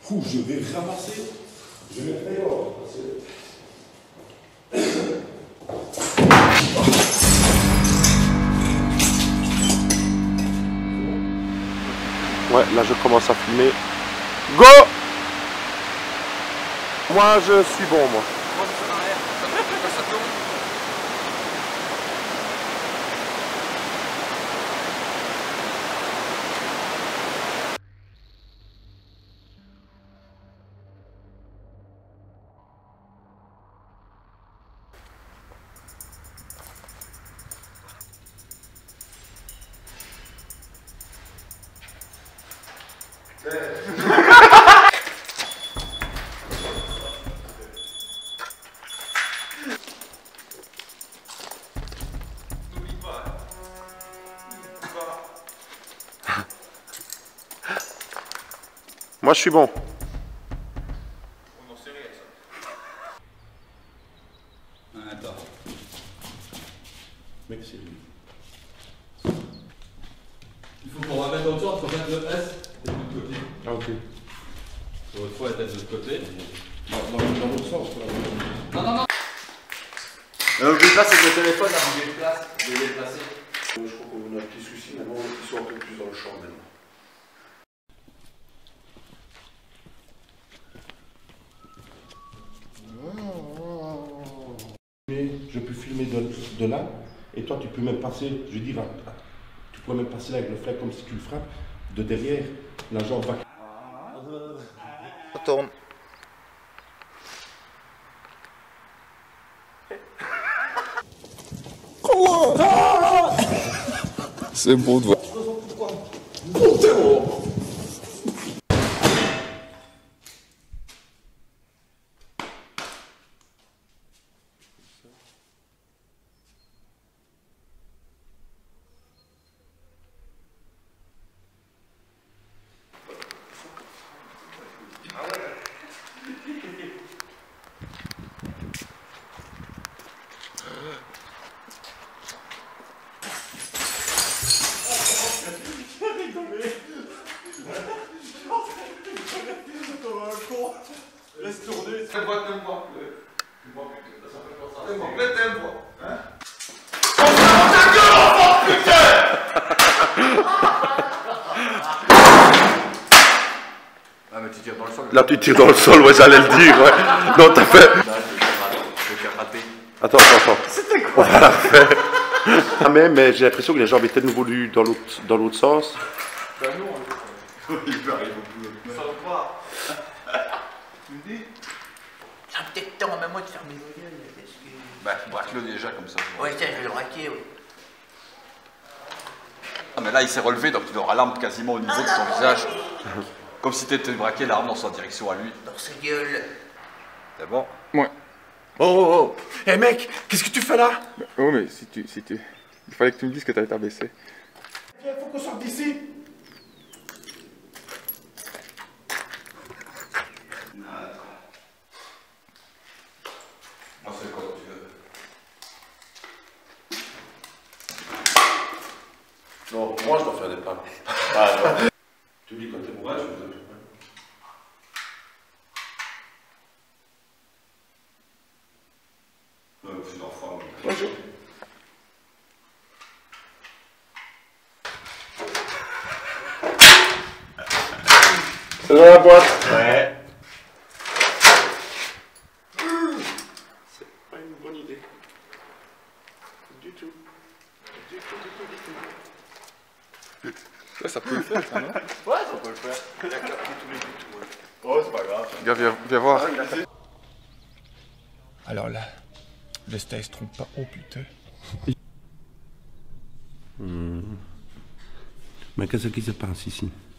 Fou, je vais ramasser. Je vais faire dehors. Ouais, là je commence à filmer. Go! Moi je suis bon, moi. Moi je fais en l'air. Ça tourne. N'oublie pas. Moi je suis bon. On en sait rien ça. Attends. Mec, c'est lui. Il faut qu'on ramène l'autre sens, il faut mettre le S de l'autre côté. Ah ok. L'autre fois, la tête de l'autre côté. Dans l'autre sens, quoi. Non, non, non. N'oublie pas, c'est que le téléphone a bougé de place. Je vais le déplacer. Je crois qu'on a un petit souci maintenant, ils sont un peu plus dans le champ maintenant. Mais je peux filmer de là, et toi tu peux même passer, je veux dire, tu pourrais même passer là avec le flingue comme si tu le frappes, de derrière, la jambe va. Ça tourne. C'est bon de voir. Laisse tourner. T'aimes-moi. Ça fait comme ça. T'aimes-moi. Hein? Ah mais tu tires dans le sol. Là tu tires dans le sol, ouais j'allais le dire, ouais. Non t'as fait. Là, je vais faire rater. Attends. C'était quoi? On va la refaire. Ah mais j'ai l'impression que les jambes étaient de nouveau lues dans l'autre sens. Ben non, il peut arriver au boulot. Ça va pas. Tu me dis? Ça peut-être temps même moi de fermer vos gueules, parce que... Bah, braque-le déjà comme ça. Ouais, tiens, je vais le raquer, oui. Ah, mais là, il s'est relevé, donc tu auras l'arme quasiment au niveau de son visage. Comme si tu étais braqué l'arme dans sa direction à lui. Dans sa gueule. C'est bon? Ouais. Oh! Eh mec, qu'est-ce que tu fais là? Oh, mais si tu... Il fallait que tu me dises que t'avais t'abaissé. Il faut qu'on sorte d'ici. Moi, c'est quoi tu veux? Non, moi je dois faire des pas. Tu dis quand t'es bourré, je fais des pas. Je suis d'enfant. Bonjour. C'est dans la boîte. Ouais. C'est pas une bonne idée. Du tout. Ouais, ça peut le faire, ça, non? Ouais, ça peut le faire. Il a capté tous les buts. Ouais. Oh, c'est pas grave. Viens voir. Alors là, le style se trompe pas. Oh putain. Mais qu'est-ce qui se passe ici?